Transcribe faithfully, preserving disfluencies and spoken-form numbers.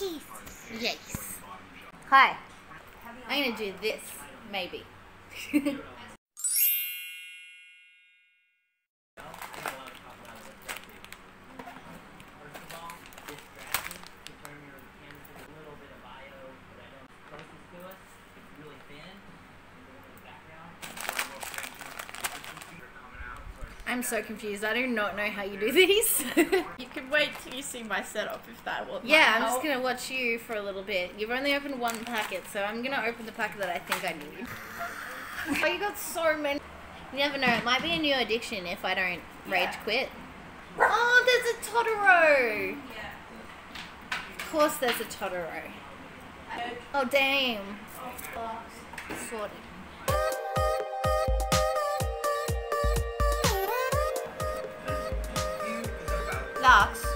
Yes. Yes. Hi. I'm gonna do this, maybe. I'm so confused. I do not know how you do these. You can wait till you see my setup if that will. Yeah, I'm just gonna watch you for a little bit. You've only opened one packet, so I'm gonna open the packet that I think I need. Oh, you got so many. You never know. It might be a new addiction if I don't rage quit. Oh, there's a Totoro. Of course, there's a Totoro. Oh, damn. Sorted. Lux.